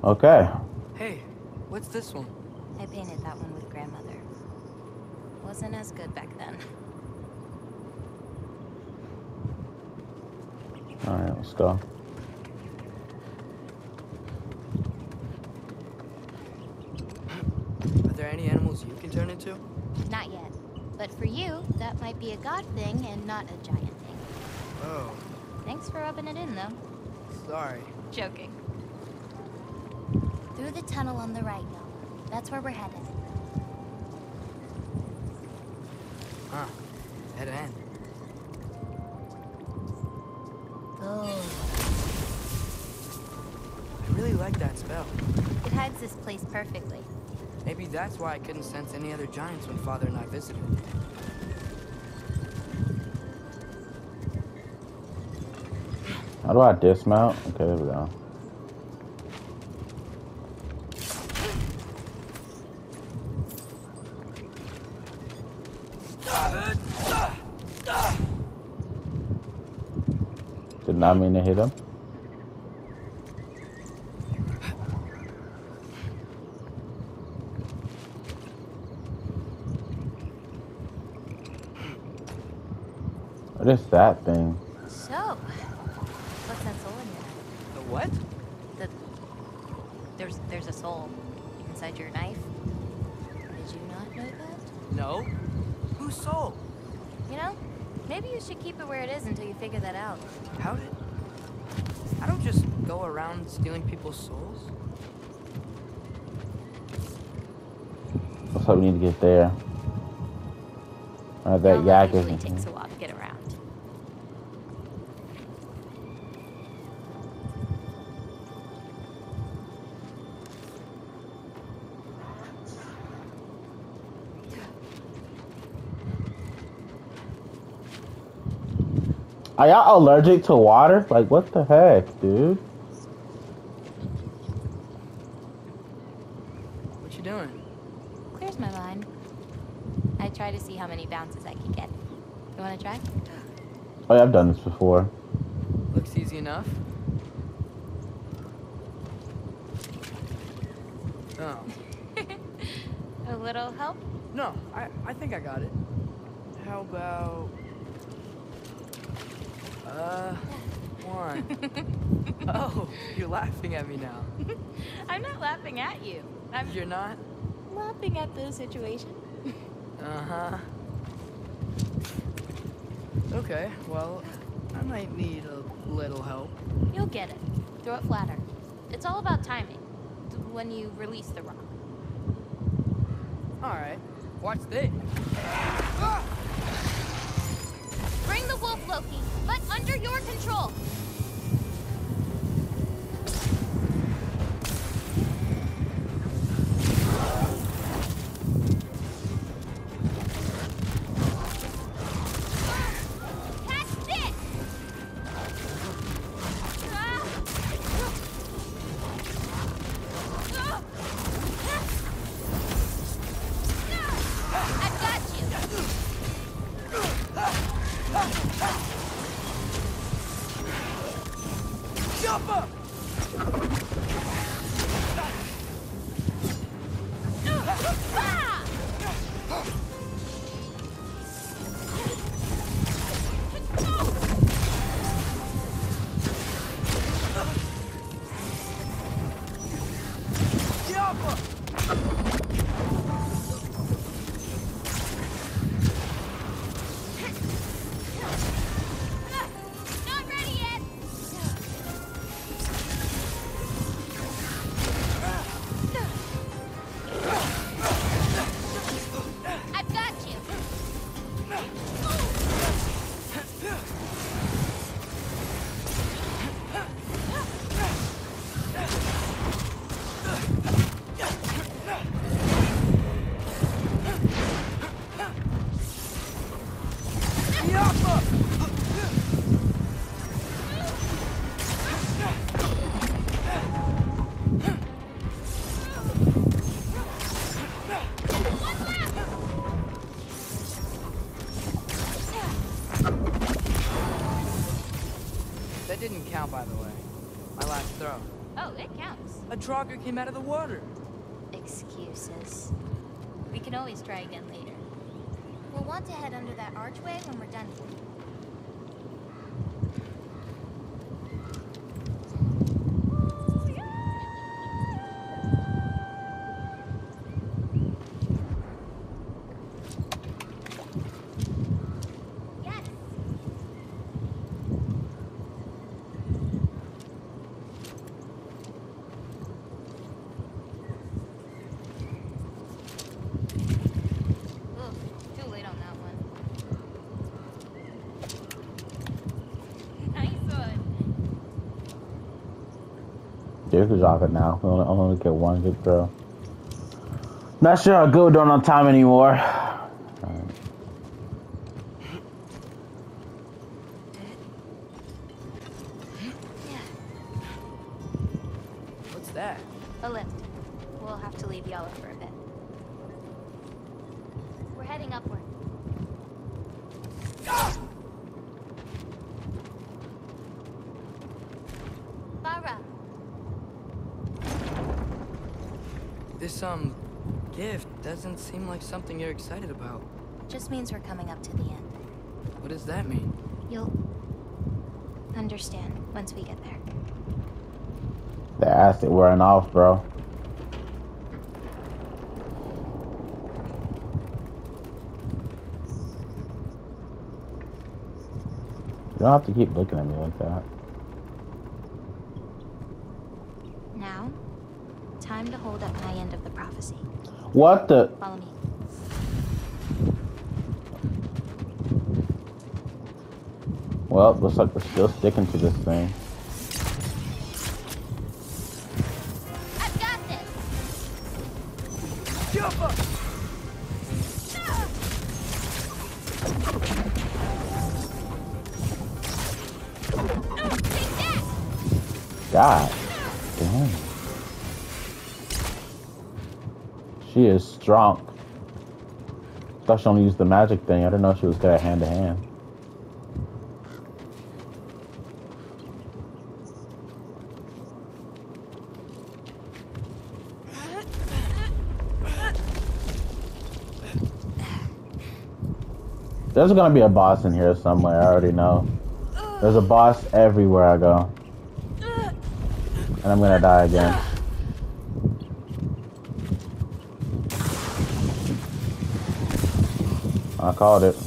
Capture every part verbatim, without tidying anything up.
Okay. Hey, what's this one? I painted that one with grandmother. Wasn't as good back then. Alright, let's go. Are there any animals you can turn into? Not yet. But for you, that might be a god thing and not a giant thing. Oh, Thanks for rubbing it in, though. sorry. Joking. Through the tunnel on the right, y'all. That's where we're headed. Huh. Dead end. Oh. I really like that spell. It hides this place perfectly. Maybe that's why I couldn't sense any other giants when Father and I visited. How do I dismount? Okay, there we go. Did not mean to hit him. What is that thing? So, what's that soul in there? The what? The there's there's a soul inside your knife. Did you not know that? No. Whose soul? You know, maybe you should keep it where it is until you figure that out. How did... I don't just go around stealing people's souls. Looks like we need to get there. Uh, that Well, yak usually is. takes a while to get around. Are y'all allergic to water? Like, what the heck, dude? What you doing? Clears my mind. I try to see how many bounces I can get. You want to try? Oh, yeah, I've done this before. Looks easy enough. Oh. A little help? No, I, I think I got it. How about... Uh, one. Oh, you're laughing at me now. I'm not laughing at you. I'm You're not? laughing at the situation. Uh-huh. Okay, well, I might need a little help. You'll get it. Throw it flatter. It's all about timing. When you release the rock. Alright, watch this. Ah! Bring the wolf, Loki, but under your control. Catch this! I've got you. Jump up! Jump up! Not ready yet. I've got you. Jump up! That didn't count, by the way. My last throw. Oh, it counts. A Draugr came out of the water. Excuses. We can always try again later. We'll want to head under that archway when we're done here. You can drop it now. We only, only get one good throw. Not sure how good we're doing on time anymore. Right. What's that? A lift. We'll have to leave Yala for a bit. We're heading upward. Farah. This, um, gift doesn't seem like something you're excited about. Just means we're coming up to the end. What does that mean? You'll understand once we get there. The acid wearing off, bro. You don't have to keep looking at me like that. Now, time to hold up my end of the prophecy. What the? Follow me. Well, looks like we're still sticking to this thing. I've got this. Jump up! Take that. God damn. She is strong. Thought she only used the magic thing. I didn't know she was good at hand to hand. There's gonna be a boss in here somewhere, I already know. There's a boss everywhere I go. And I'm gonna die again. I called it.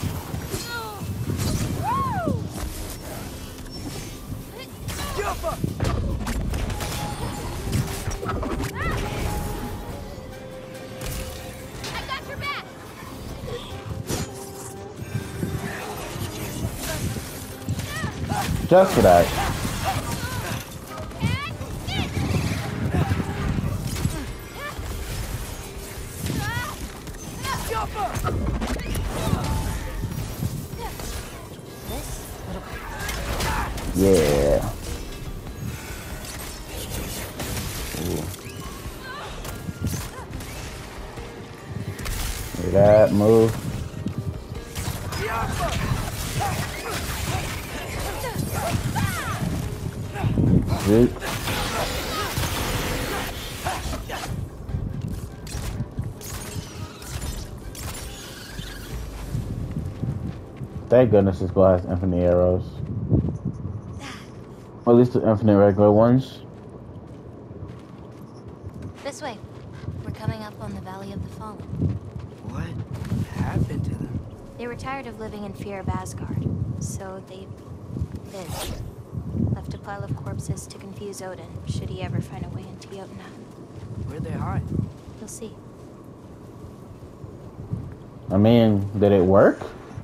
Jump up! I got your back. Just for that. Jump up! Yeah. Ooh. Look at that move. Shoot. Thank goodness this guy has infinite arrows. Or at least the infinite regular ones. This way. We're coming up on the Valley of the Fallen. What happened to them? They were tired of living in fear of Asgard, so they lived. Left a pile of corpses to confuse Odin, should he ever find a way into Jotunheim. Where'd they hide? You'll see. I mean, did it work?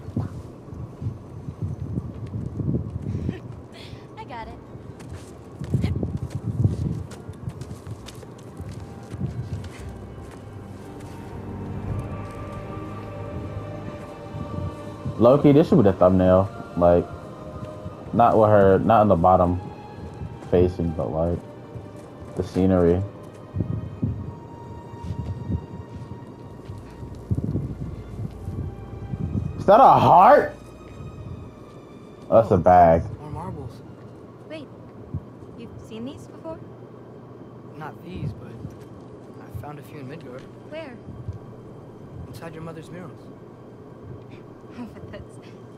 I got it. Loki, this should be the thumbnail. Like, not with her, not in the bottom facing, but like the scenery. Is that a heart? Oh, that's a bag. More marbles. Wait, you've seen these before? not these, but I found a few in Midgard. Where? Inside your mother's murals. But that's...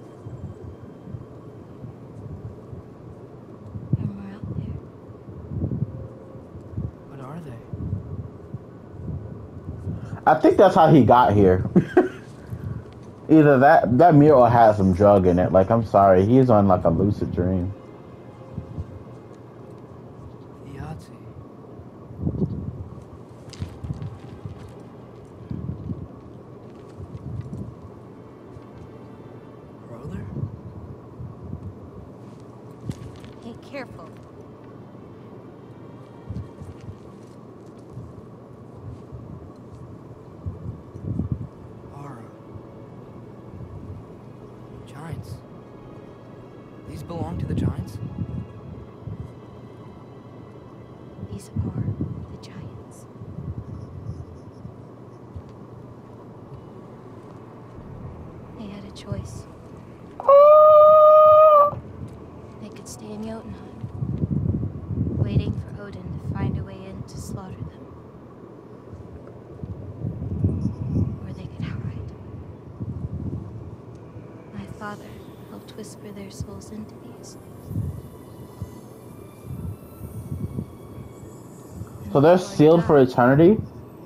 There are more out there. What are they? I think that's how he got here. Either that that mural has some drug in it. Like, I'm sorry, he's on like a lucid dream. Yahtzee. Roller? Hey, careful. Aura. Giants. These belong to the Giants? These are the Giants. They had a choice. They could stay in Jotunheim, waiting for Odin to find a way in to slaughter them. Or they could hide. My father helped whisper their souls into these. So they're sealed for eternity?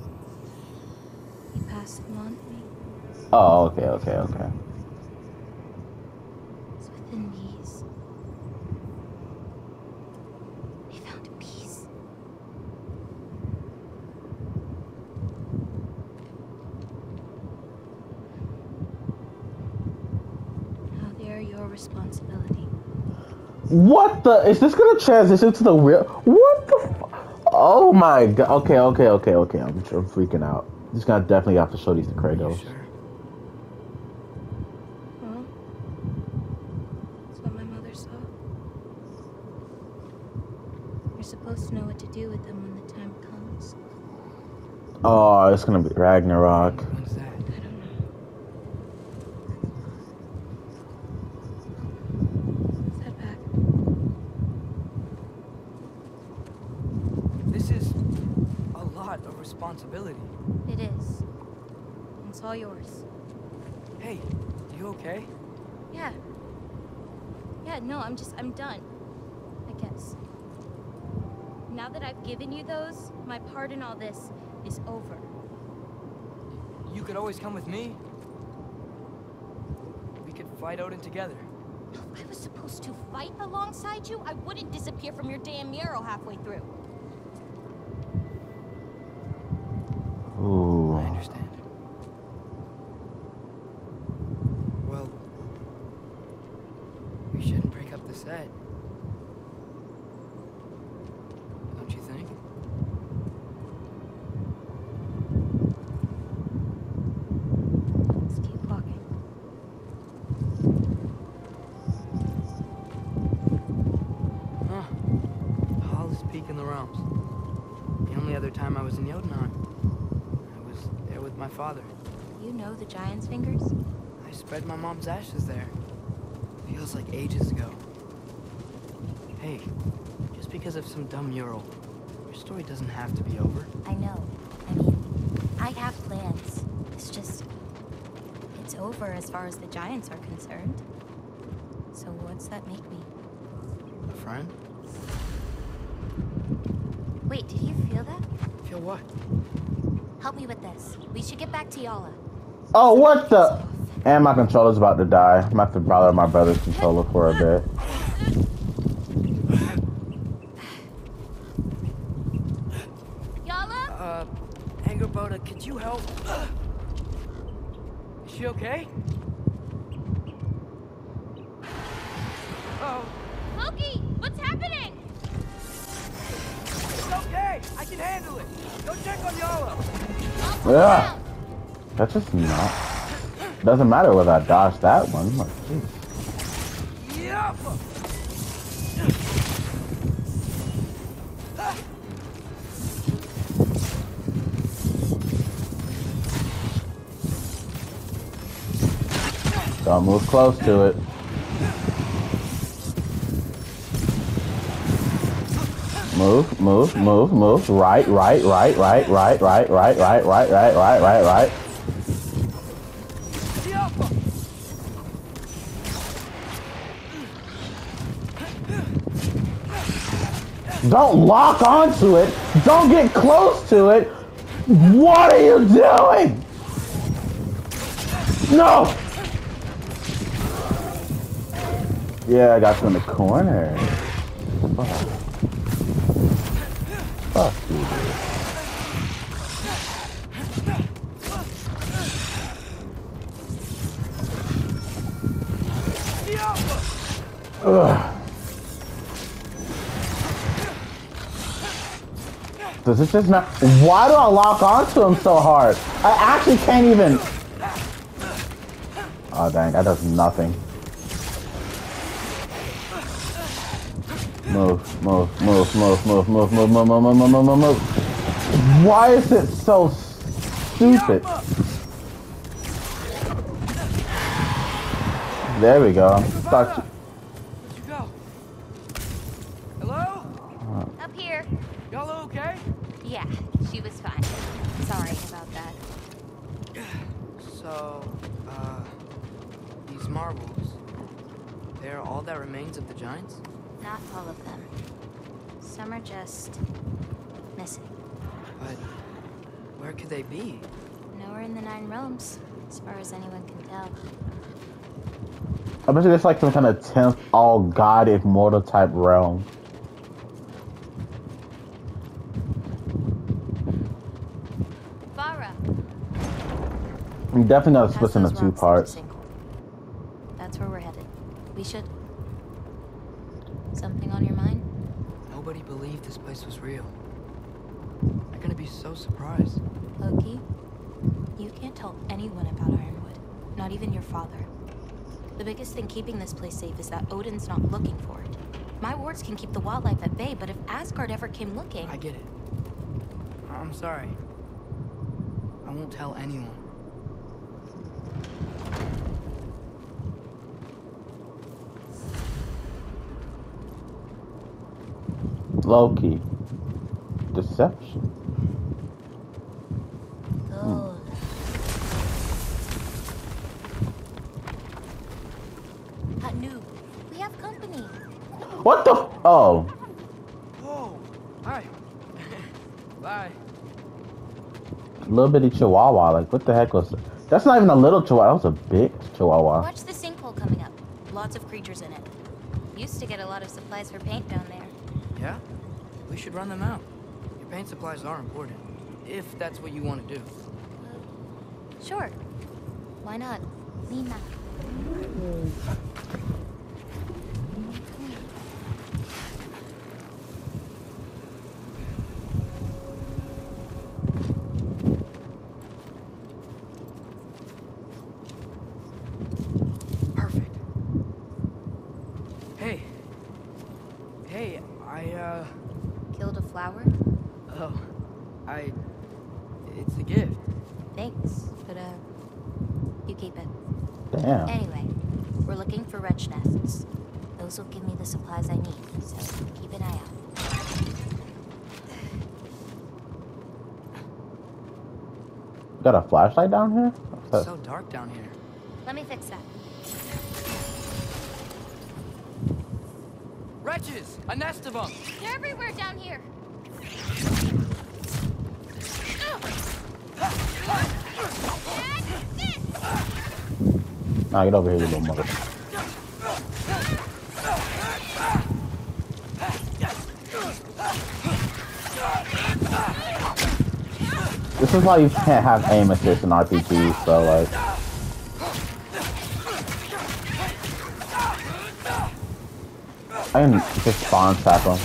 He passed them on to me. Oh, okay, okay, okay. It's within these. They found a peace. Now they're your responsibility. What the? Is this gonna transition to the real? What the? F oh my god. Okay, okay, okay, okay. I'm, I'm freaking out. Just gonna definitely have to show these to Are you Kratos. sure? Well, that's what my mother saw. You're supposed to know what to do with them when the time comes. Oh, it's gonna be Ragnarok. When's that? I don't know. Let's head back. This is a lot of responsibility. It is. It's all yours. Hey, you okay? Yeah. Yeah, no, I'm just, I'm done. I guess. Now that I've given you those, my part in all this is over. You could always come with me. We could fight Odin together. If I was supposed to fight alongside you, I wouldn't disappear from your damn mural halfway through. Ooh. I understand. Well, we shouldn't break up the set. Don't you think? Let's keep walking. Huh. Tallest peak in the realms. The only other time I was in Jotunheim, I was there with my father. You know the Giant's fingers? I spread my mom's ashes there. Feels like ages ago. Hey, just because of some dumb mural, your story doesn't have to be over. I know. I mean, I have plans. It's just... It's over as far as the Giants are concerned. So what's that make me? A friend? Wait, did you feel that? Feel what? Help me with this. We should get back to Yala. Oh, what the? And my controller's about to die. I'm gonna have to borrow my brother's controller for a bit. Yala? Uh, Angerboda, could you help? Is she okay? Oh, Loki, what's happening? it's okay. I can handle it. Go check on Yala. Yeah. That's just not. Doesn't matter whether I dodge that one. Like, geez. Yep. Don't move close to it. Move, move, move, move. Right, right, right, right, right, right, right, right, right, right, right, right, right. Don't lock onto it. Don't get close to it. What are you doing? No! Yeah, I got you in the corner. Fuck. Fuck you, dude. Ugh. Does this just not? Why do I lock onto him so hard? I actually can't even. Oh dang, that does nothing. Move, move, move, move, move, move, move, move, move, move, move, move, move. Why is it so stupid? There we go. Start. Where'd you go? Hello? Up here. Y'all okay? Yeah, she was fine. Sorry about that. So, uh, these marbles, they're all that remains of the giants? Not all of them. Some are just missing. But where could they be? Nowhere in the Nine Realms, as far as anyone can tell. I bet you it's like some kind of tenth all god immortal type realm. Farah. I'm definitely gonna split Pass into those two rocks parts. into the sinkhole. That's where we're headed. We should. Something on your mind? Nobody believed this place was real. They're gonna be so surprised. Loki, you can't tell anyone about Ironwood. Not even your father. The biggest thing keeping this place safe is that Odin's not looking for it. My wards can keep the wildlife at bay, but if Asgard ever came looking... I get it. I'm sorry. I won't tell anyone. Loki. Deception. Oh. That noob. We have company. What the? F oh. Whoa! Hi. Bye. Little bitty chihuahua. Like, what the heck was that? That's not even a little chihuahua. That was a big chihuahua. Watch the sinkhole coming up. Lots of creatures in it. Used to get a lot of supplies for paint down there. Yeah? We should run them out. Your paint supplies are important. If that's what you want to do. Uh, sure. Why not? Lena. Perfect. Hey. Hey, I, uh... Killed a flower? Oh. I... It's a gift. Thanks, but uh, you keep it. Damn. Anyway, we're looking for wretch nests. Those will give me the supplies I need, so keep an eye out. Got a flashlight down here? It's so dark down here. Let me fix that. Wretches! A nest of them! They're everywhere down here. Nah, get over here, you little mother. This is why you can't have aim assist in R P Gs, so like... I can just spawn trap them.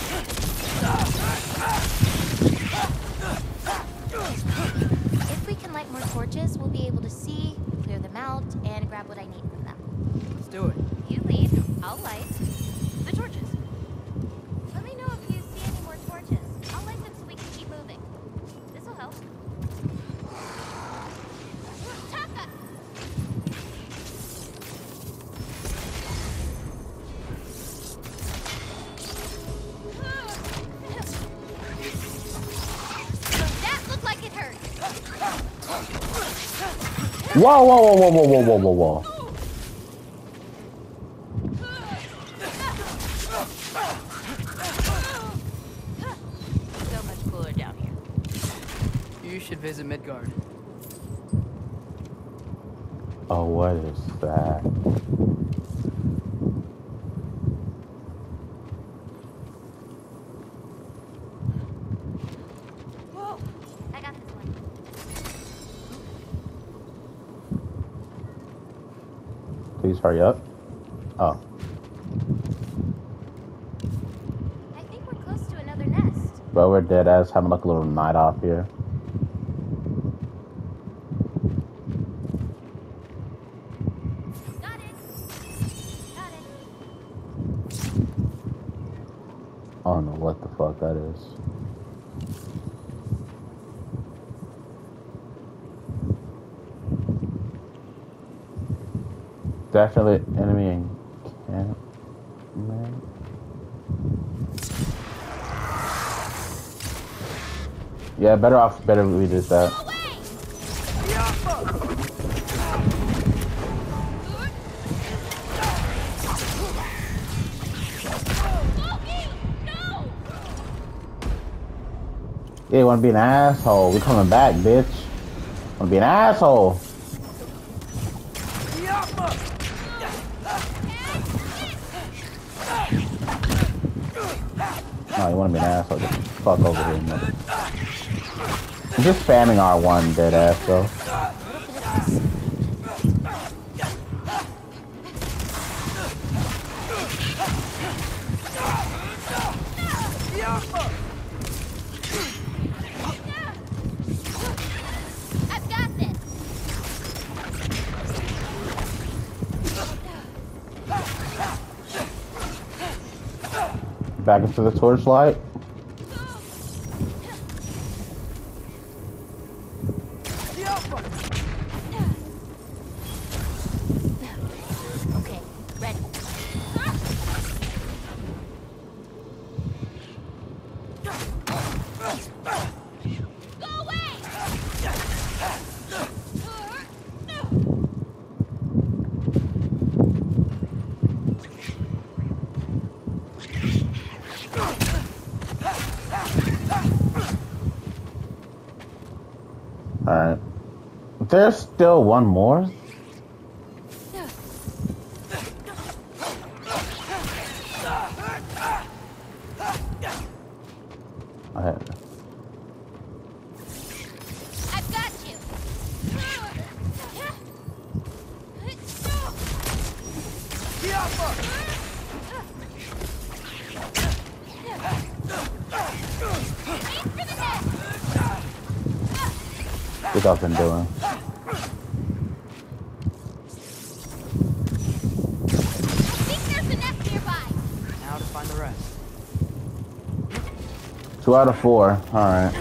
If we can light more torches, we'll be able to see, clear them out, and grab what I need from them. Let's do it. You lead, I'll light the torches. Let me know if you see any more torches. I'll light them so we can keep moving. This'll help. Taka! Whoa, whoa, whoa, whoa, whoa, whoa, whoa, whoa, whoa. So much cooler down here. You should visit Midgard. Oh, what is that? Whoa! I got this one. Please hurry up. Oh. I think we're close to another nest. Bro, we're dead ass having like a little night off here. Got it. Got it. I don't know what the fuck that is. Definitely enemy in camp, man. Yeah, better off, better we did that. Go away! No! Yeah, you wanna be an asshole? We coming back, bitch. Wanna be an asshole? No, you wanna be an asshole? Get the fuck over here, man. I'm just spamming R one, dead ass, though. I've got this. Back into the torchlight. Okay, ready. Go away! Alright. There's still one more? Okay. I've got you. Aim for the net. What y'all been doing? I think there's a nest nearby. Now to find the rest. Two out of four. Alright.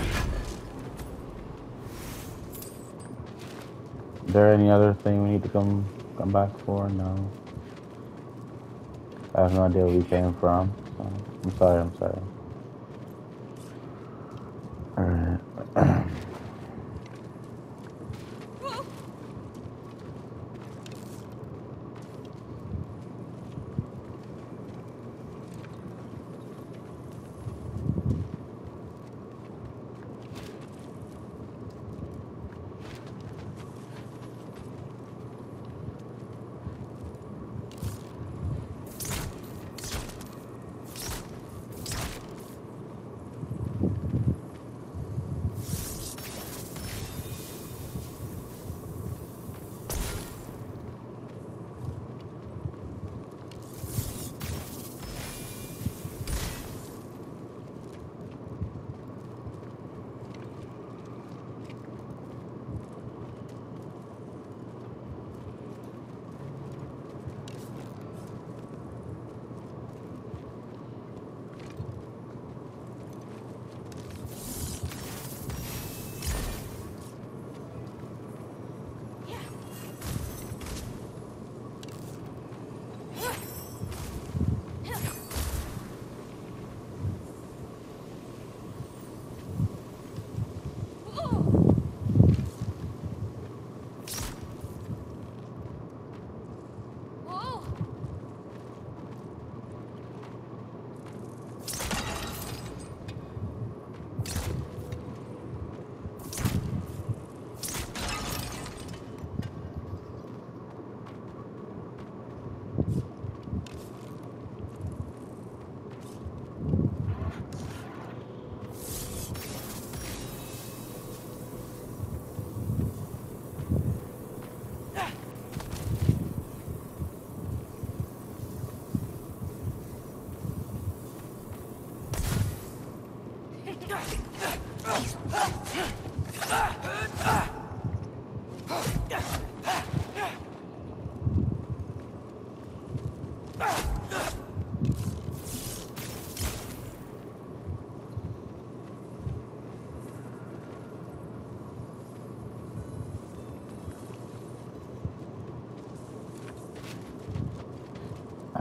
Is there any other thing we need to come come back for? No. I have no idea where we came from. So I'm sorry, I'm sorry. Alright.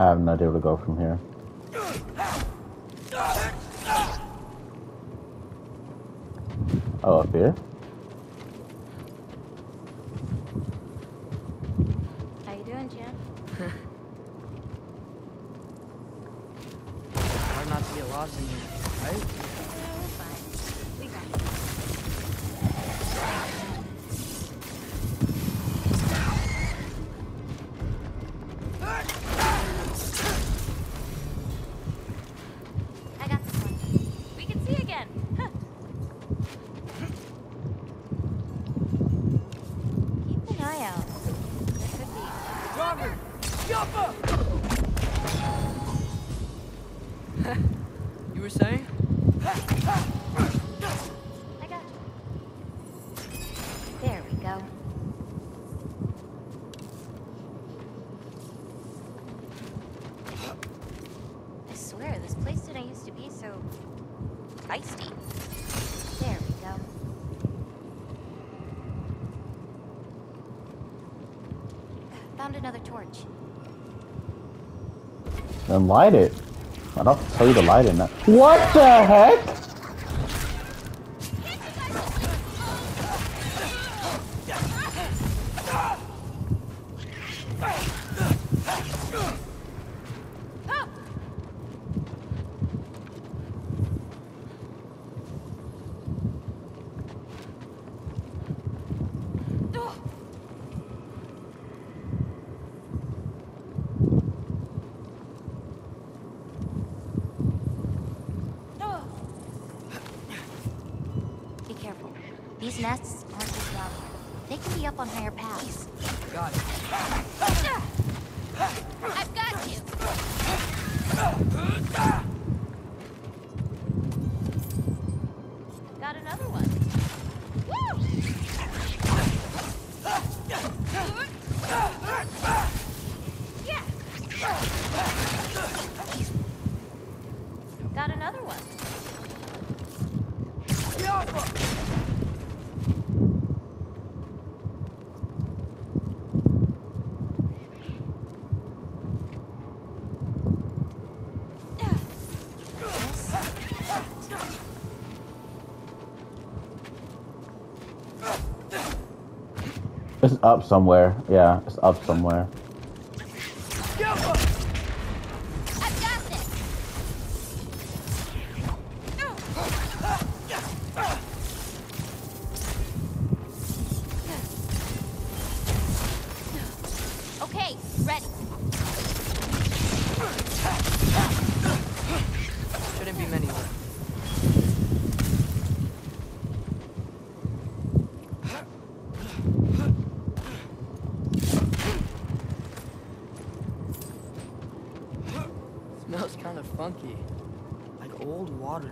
I have no idea where to go from here. Oh, up here? How you doing, Jan? Hard not to get lost in here, right? Oh, fine. We got it. I got this one. We can see again. Huh. Keep an eye out. There could be. Robert! Yappa! You were saying? I got you. There we go. I swear, this place didn't used to be so feisty. There we go. Found another torch. Then light it. I don't tell you to light it now. What the heck? Be careful. These nests aren't just down here. They can be up on higher paths. Got it. I've got you! I've got another one. Woo! Yeah! Got another one. It's up somewhere. Yeah, it's up somewhere. I've got this! Okay, ready. Shouldn't be many left. Smells kind of funky, like old water.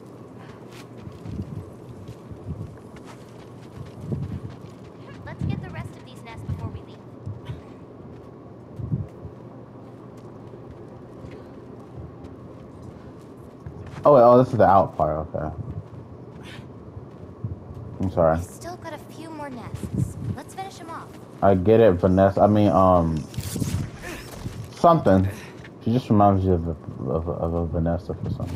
Let's get the rest of these nests before we leave. Oh wait, oh this is the out part, okay. I'm sorry. We still got a few more nests. Let's finish them off. I get it, Vanessa. I mean, um, something. She just reminds you of a, of a, of a Vanessa for something.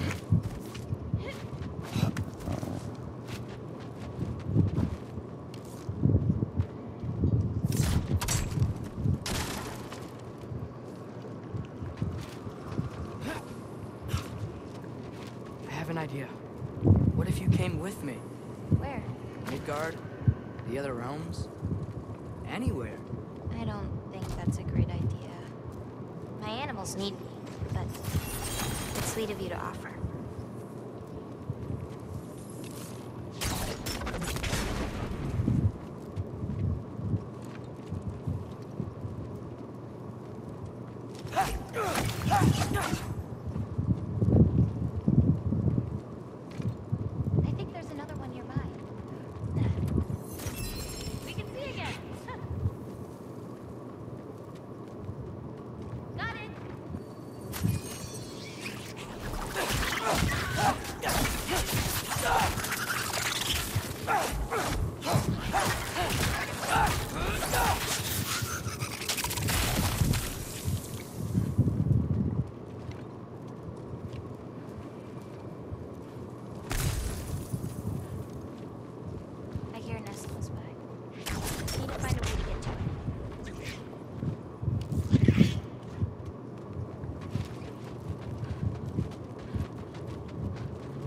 I have an idea. What if you came with me? Where? Midgard? The other realms? Anywhere. I don't think that's a great idea. My animals need me, but it's sweet of you to offer. I think there's another one nearby. We can see again. Got it.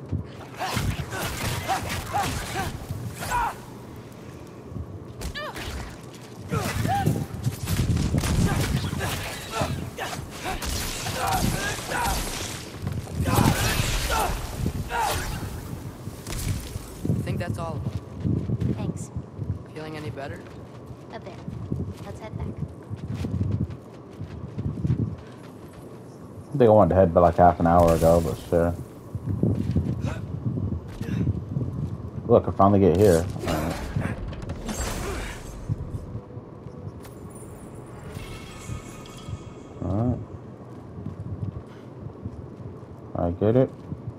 I think that's all of them. Thanks. Feeling any better? A bit. Let's head back. I think I wanted to head back like half an hour ago, but sure. Look, I finally get here. Alright. Alright. I get it.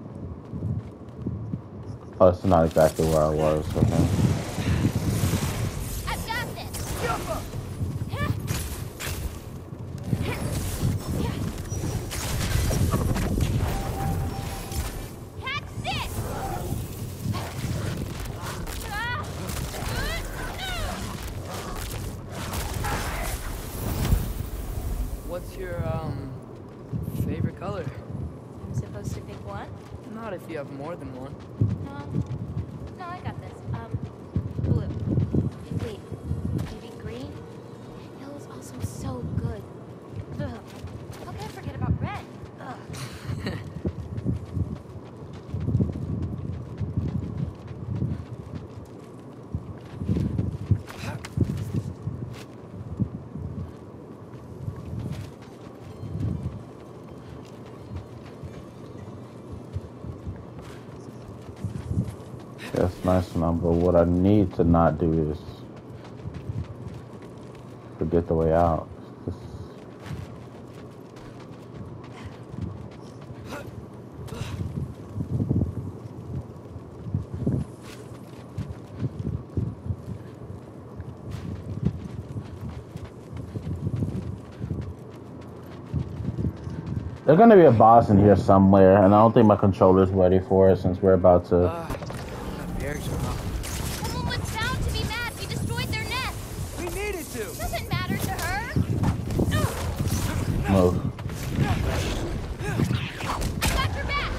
Oh, this is not exactly where I was. Okay. I've got this! Catch this! What's your, um, favorite color? I'm supposed to pick one? Not if you have more than one. No. No, I got this. Um, blue. Wait, maybe green? Yellow's also so good. Ugh. How can I forget about red? Ugh. That's nice to know, but what I need to not do is forget the way out. Just... There's gonna be a boss in here somewhere, and I don't think my controller's ready for it since we're about to. Uh, Eric's wrong. Someone was bound to be mad we destroyed their nest. We needed to! Doesn't matter to her. Move. I got your back.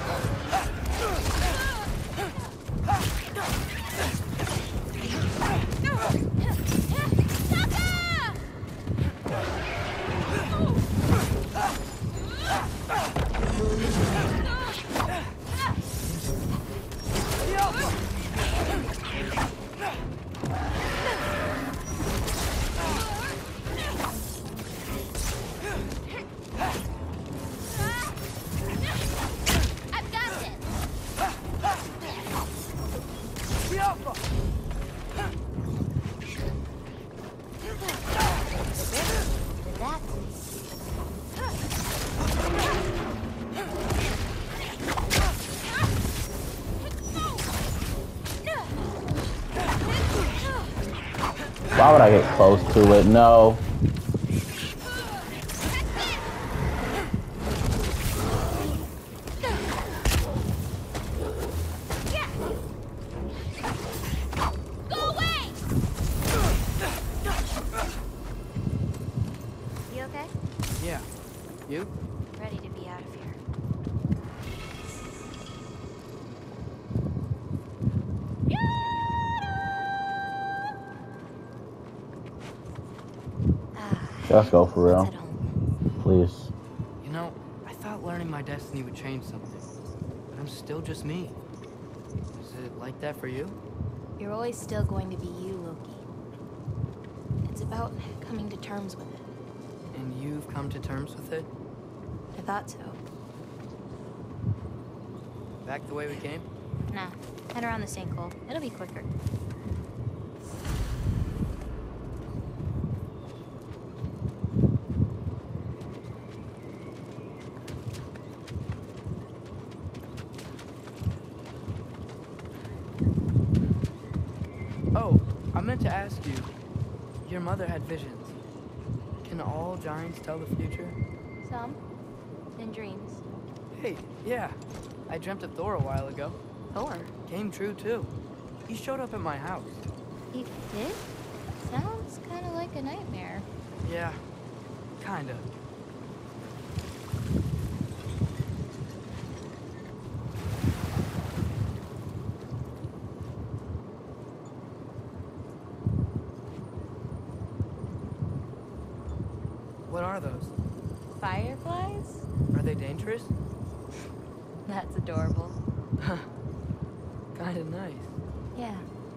I've got this. Did that. Why would I get close to it? No. Go away! You okay? Yeah. You? Ready to be out of here. Let's go for Let's real. head home. Please. You know, I thought learning my destiny would change something. But I'm still just me. Is it like that for you? You're always still going to be you, Loki. It's about coming to terms with it. And you've come to terms with it? I thought so. Back the way we came? Nah, head around the sinkhole. It'll be quicker. Oh, I meant to ask you. Your mother had visions. Can all giants tell the future? Some. In dreams. Hey, yeah. I dreamt of Thor a while ago. Thor? Came true, too. He showed up at my house. He did? Sounds kind of like a nightmare. Yeah, kinda. those? Fireflies? Are they dangerous? That's adorable. Kinda nice. Yeah.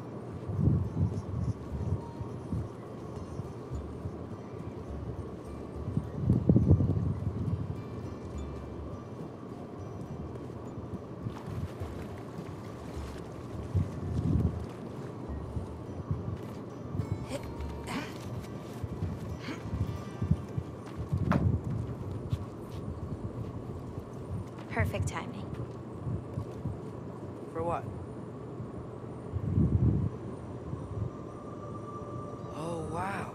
Perfect timing. For what? Oh, wow.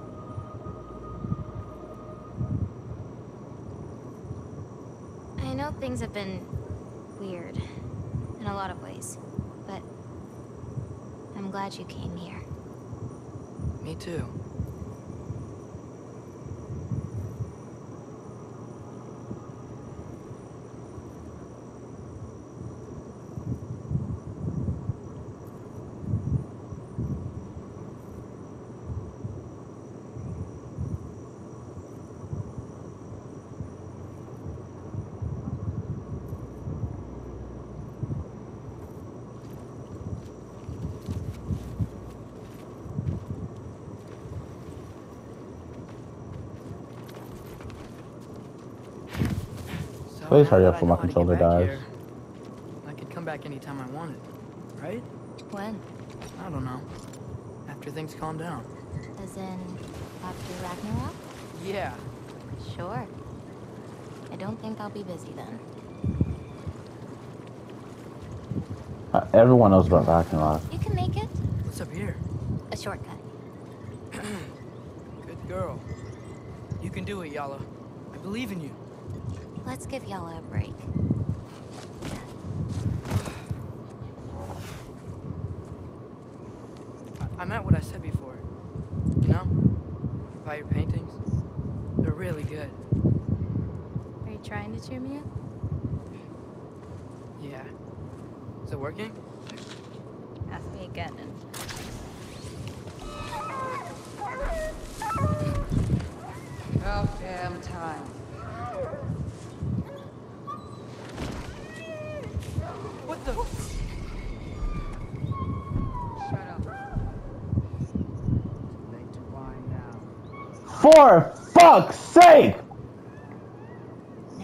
I know things have been weird in a lot of ways, but I'm glad you came here. Me too. So Please now hurry that up I before know my how to get controller back dies. here, I could come back anytime I wanted, right? When? I don't know. After things calm down. As in, after Ragnarok? Yeah. Sure. I don't think I'll be busy then. Uh, everyone knows about Ragnarok. You can make it. What's up here? A shortcut. Good girl. You can do it, Yala. I believe in you. Let's give Yala a break. I, I meant what I said before. You know? About your paintings. They're really good. Are you trying to cheer me up? Yeah. Is it working? Ask me again and... About damn time. What the? Shut up. Too late to whine now. For fuck's sake! Now.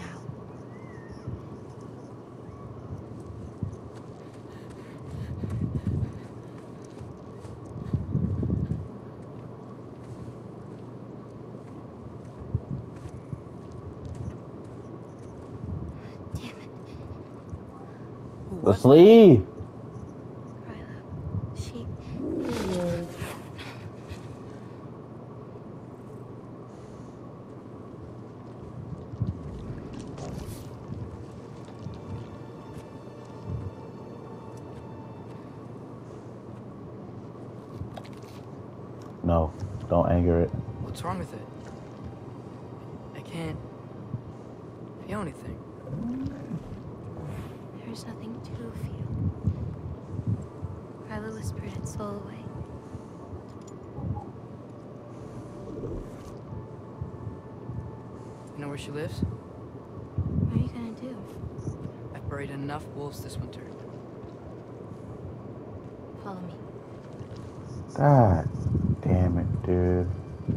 Damn it. Who The was sleeve! Ryla. She... No, don't anger it. What's wrong with it? I can't feel anything. There's nothing to feel. Ryla whispered its soul away. You know where she lives? What are you gonna do? I've buried enough wolves this winter. Follow me. God damn it, dude.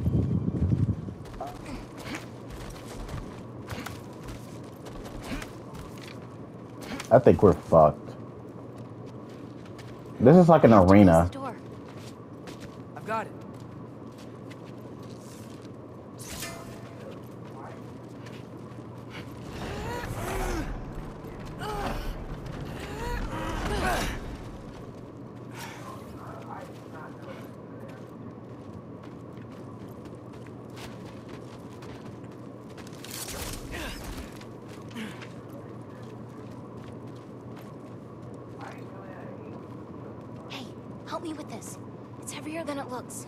I think we're fucked. This is like an Close arena. the door. I've got it. Hey, help me with this. It's heavier than it looks.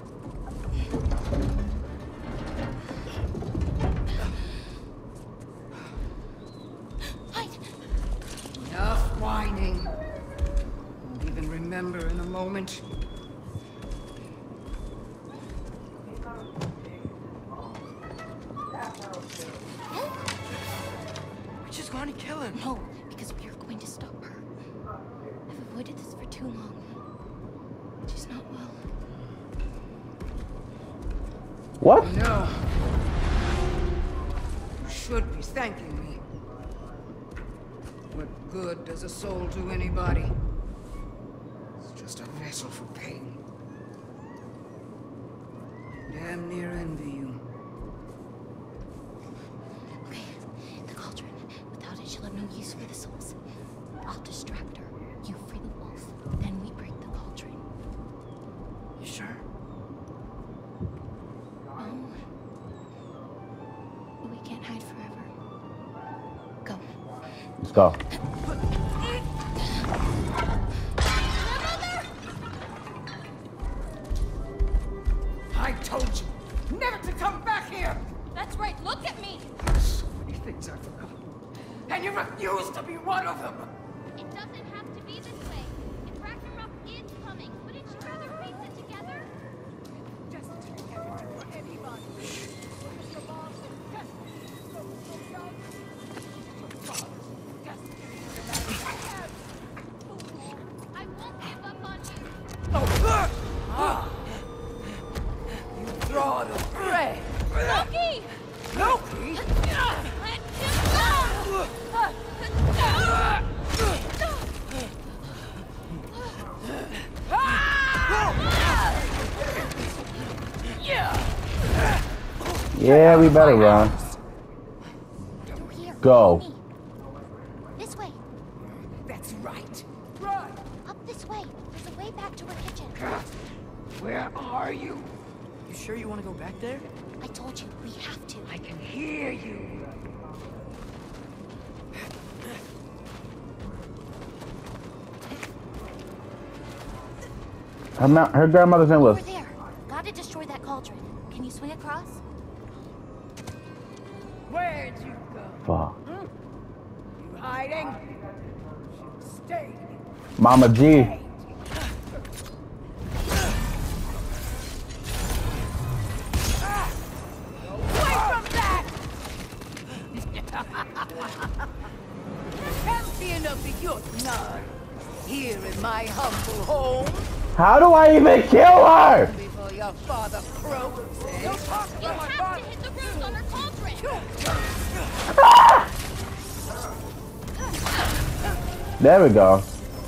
Hide! Enough whining. Won't even remember in a moment. avoided this for too long. She's not well. What? No. You should be thanking me. What good does a soul do anybody? It's just a vessel for pain. Damn near envy you. Okay, the cauldron. Without it, she'll have no use for the souls. I'll distract her. You free the wolf, then we break the cauldron. You sure? No. We can't hide forever. Go. Let's go. I told you never to come back here! That's right, look at me! So many things I've forgotten. And you refuse to be one of them! It doesn't have to be this way. If Ragnarök is coming, wouldn't you rather face it together? Destiny can't wait for anybody. Mister Bob's destiny is so, so young. Your father's destiny is the man I am. I won't give up on you. Ah! You draw the prey! Loki! Loki? Let him go! Yeah, we better run. Through here. Go. Me. This way. That's right. Run! Up this way. There's a way back to her kitchen. Where are you? You sure you want to go back there? I told you, we have to. I can hear you. Her, ma her grandmother's in Over with. there. Gotta destroy that cauldron. Can you swing across? Where'd you go? Fuck. You hiding? Should've stayed. Mama G. Stayed. Ah! Away from that! Champion of the Jotnar, here in my humble home, How do I even kill her? before your father croaks. Don't talk You about my have father! to hit the runes on her cauldron. There we go.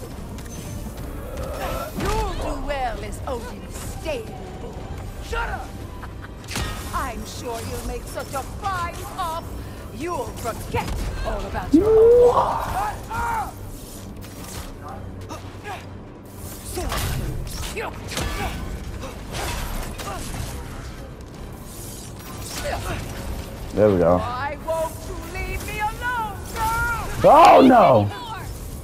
You'll do well as Odin's stable. Shut up! I'm sure you'll make such a fine off, you'll forget all about your own. Shut up! There we go. Why won't you leave me alone, girl? Oh no! More.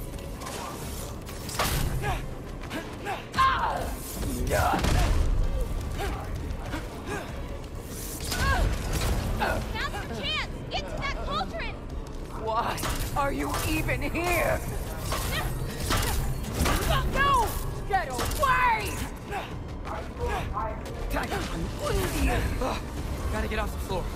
Now's your chance. Get to that cauldron. Why are you even here? No! Get away! Gotta get off the floor.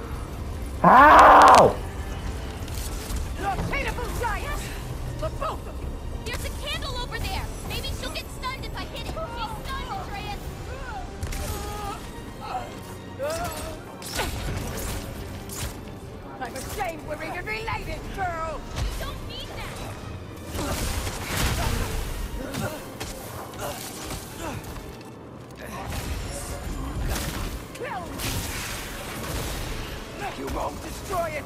How? The pitiful giant! The both of you! There's a candle over there. Maybe she'll get stunned if I hit it. She's stunned, Atreus. I'm ashamed we're even related, girl! You don't need that. Kill me! You won't destroy it!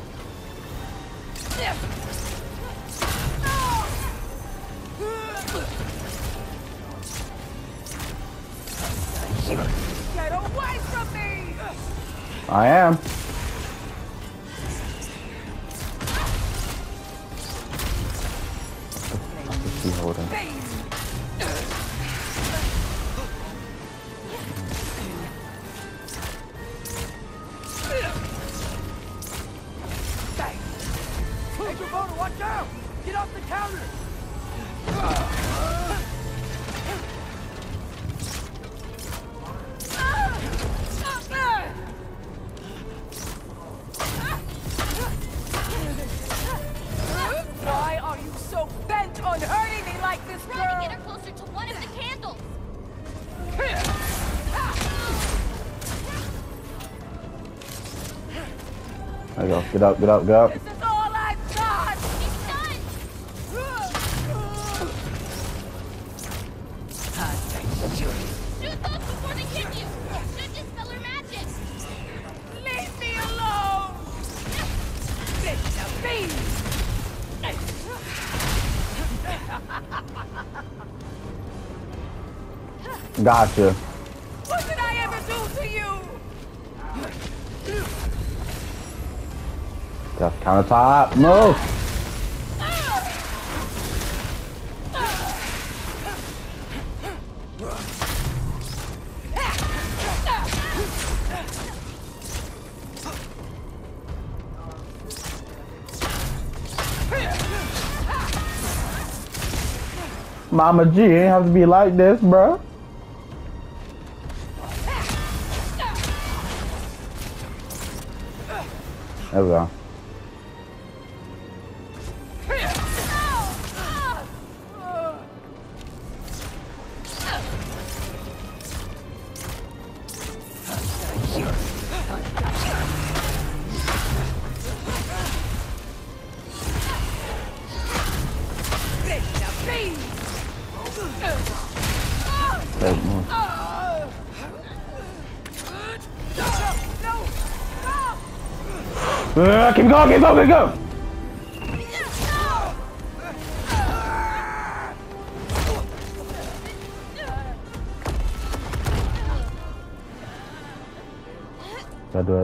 Get away from me! I am. What's he holding? Hey, Dragoner, watch out! Get off the counter! Why are you so bent on hurting me like like this Try to girl. get her closer to one of the candles. There you go. Get up, get up, get up. This is all I've got. It's done. Shoot those before they hit you. Should dispel her magic. Leave me alone. Bitch, beast. Gotcha. What did I ever do to you? Just countertop. Move. Mama G, it ain't have to be like this, bro. There we go. There, move. Uh, keep going, keep going, keep going. Gotta do it.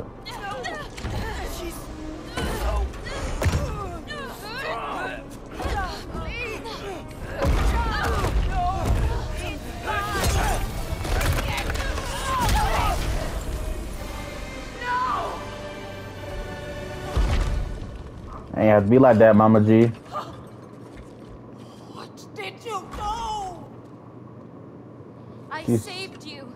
Ain't have to be like that, Mama G. What did you do? I Jeez. saved you.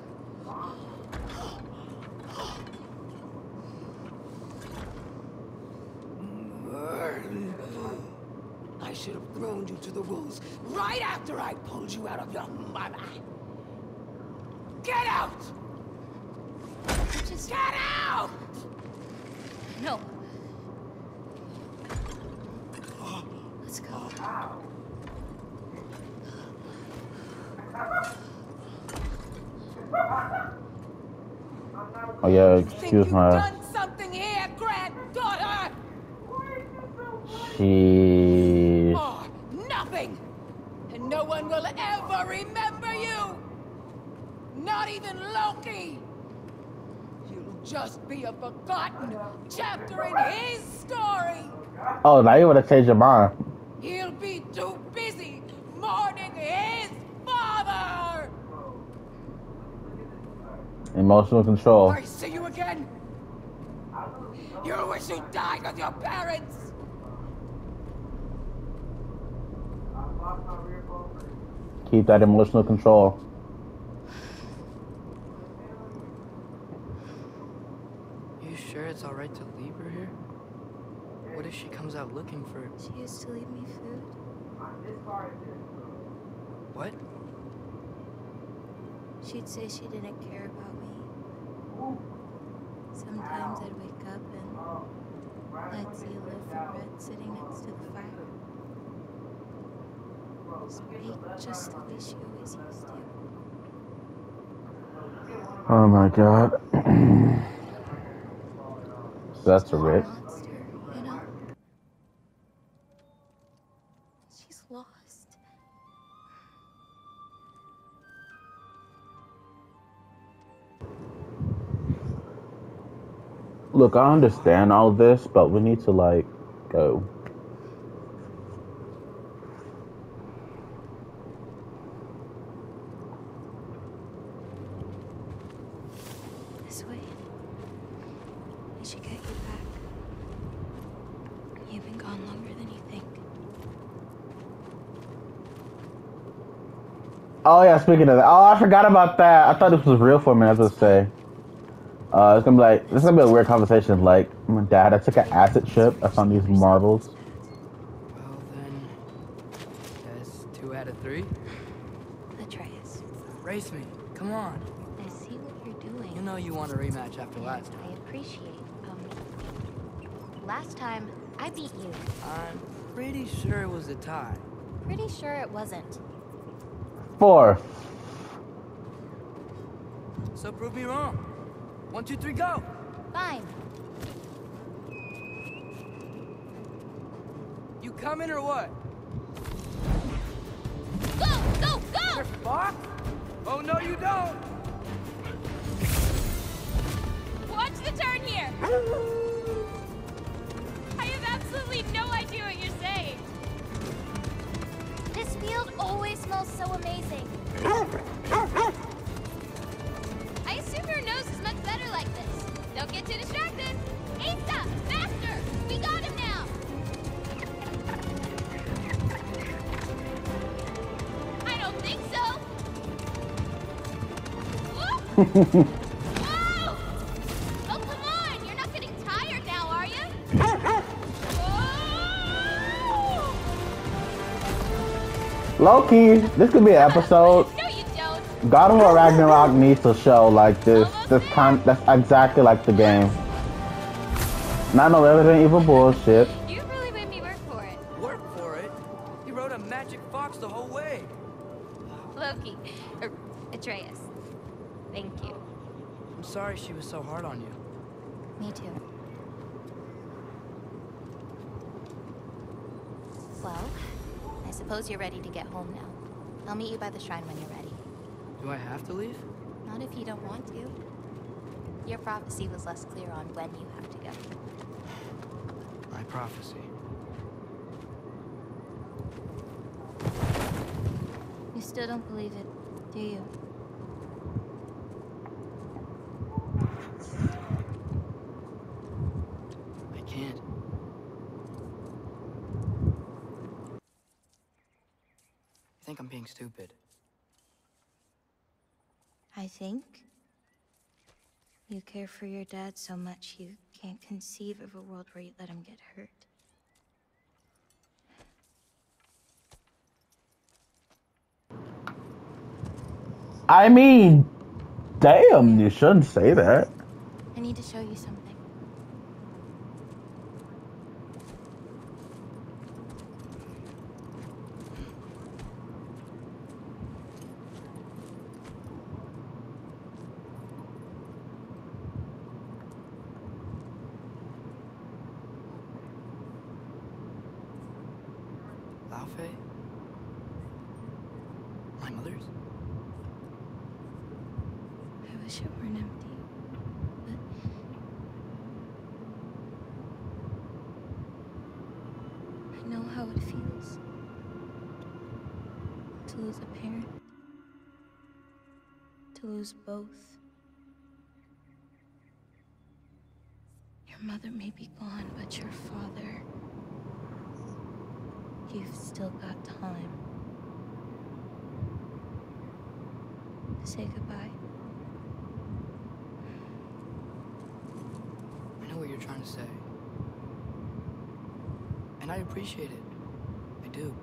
I should have thrown you to the wolves right after I pulled you out of your mama. Get out! Just Get out! no. Let's go. Oh yeah, Think excuse you've my. done something here, granddaughter? She. Oh, nothing! And no one will ever remember you! Not even Loki! You'll just be a forgotten chapter in his story! Oh, now you wanna change your mind? He'll be too busy mourning his father! Emotional control. I see you again! You wish you died with your parents! Keep that emotional control. You sure it's alright to leave her here? What if she comes out looking for... She used to leave me food. What? She'd say she didn't care about me. Sometimes I'd wake up and I'd see a loaf of bread sitting next to the fire. Speak just the way she always used to. Oh my god. That's a She's not rip. monster, you know? She's lost. Look, I understand all this, but we need to like go. This way. I should get you back. You've been gone longer than you think. Oh yeah, speaking of that. Oh, I forgot about that. I thought this was real for a minute. I was gonna say. Uh, it's gonna be like, this is gonna be a weird conversation. Like, my dad, I took an acid trip. I found these marbles. Well then... Guess Two out of three? Atreus, Race me. Come on. I see what you're doing. You know you want a rematch after And last time. I appreciate. Um, last time I beat you. I'm pretty sure it was a tie. Pretty sure it wasn't. Four. So prove me wrong. One, two, three, go! Fine. You coming or what? Go, go, go! You're fucked? Oh, no, you don't! Watch the turn here! I have absolutely no idea what you're saying. This field always smells so amazing. I assume your nose is much better like this. Don't get too distracted. Asa, faster! We got him now! I don't think so. Whoop! Whoa! Oh, come on! You're not getting tired now, are you? Whoa! Low-key, this could be an episode. No, you don't. God of War Ragnarok needs a show like this. This kind, that's exactly like the game. Not no Resident Evil bullshit. You really made me work for it. Work for it? You rode a magic fox the whole way. Loki. Er, Atreus. Thank you. I'm sorry she was so hard on you. Me too. Well, I suppose you're ready to get home now. I'll meet you by the shrine when you're ready. Do I have to leave? Not if you don't want to. Your prophecy was less clear on when you have to go. My prophecy. You still don't believe it, do you? I can't. I think I'm being stupid. I think you care for your dad so much you can't conceive of a world where you let him get hurt. I mean, damn, you shouldn't say that. I need to show you something. Laufey? My mother's? I wish it weren't empty, but I know how it feels to lose a parent, to lose both. Your mother may be gone, but your father, you've still got time to say goodbye. I know what you're trying to say. And I appreciate it. I do.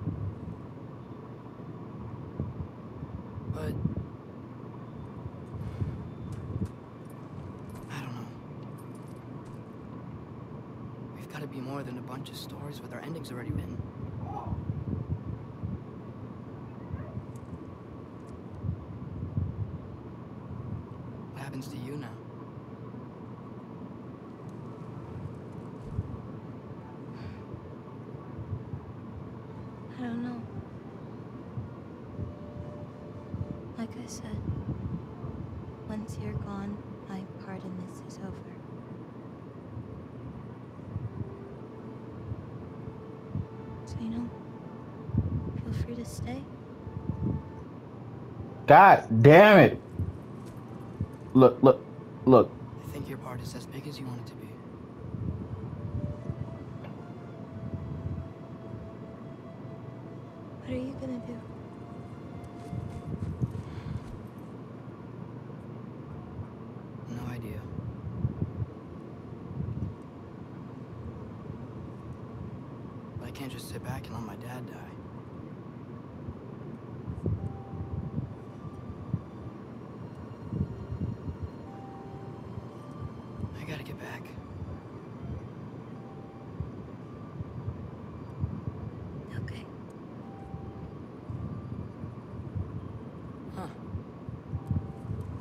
But I don't know. We've got to be more than a bunch of stories with our endings already written. What happens to you now? I don't know. Like I said, once you're gone, my part in this is over. So, you know, feel free to stay. God damn it. Look, look, look. I think your part is as big as you want it to be. What are you gonna do? No idea. But I can't just sit back and let my dad die.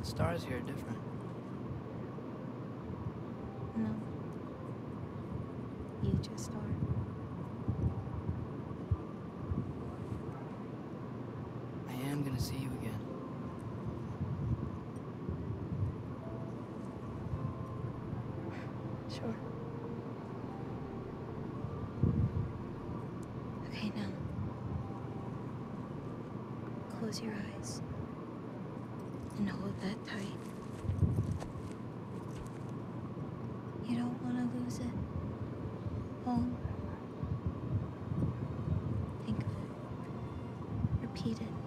stars here are different. No. You just are. I am gonna see you again. Sure. Okay, now. Close your eyes. And hold that tight. You don't want to lose it. Home. Think of it. Repeat it.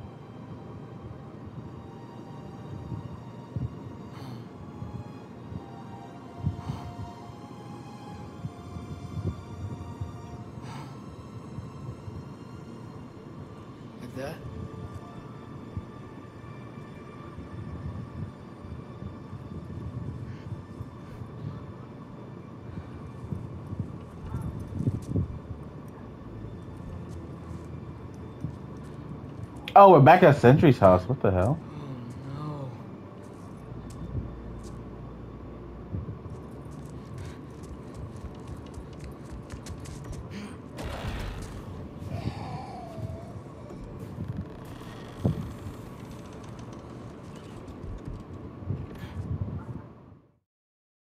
Like that? Oh, we're back at Sentry's house. What the hell?